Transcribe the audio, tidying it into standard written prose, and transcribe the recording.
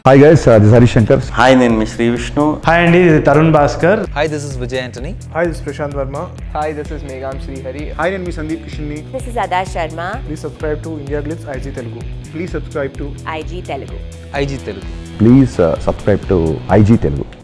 Hi guys, this is Hari Shankar. Hi, నేను మీ శ్రీ విష్ణు. Hi అండి, ఇది తరుణ్ Bhaskar. Hi, this is Vijay Anthony. Hi, this is Prashant Verma. Hi, this is Megham Srihari. Hi, నేను మీ సందీప్ కిషన్ని. This is Ada Sharma. Please subscribe to India Glitz IG Telugu. Please subscribe to IG Telugu. IG Telugu. Please subscribe to IG Telugu.